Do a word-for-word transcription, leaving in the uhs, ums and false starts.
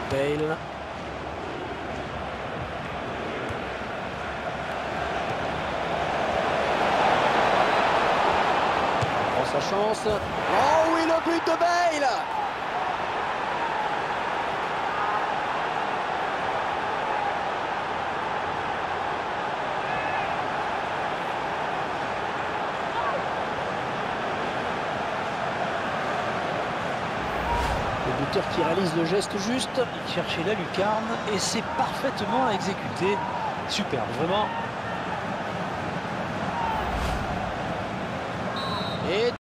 Bale. Prend sa chance. Oh oui, le but de Bale! Le buteur qui réalise le geste juste. Il cherchait la lucarne et c'est parfaitement exécuté. Superbe, vraiment. Et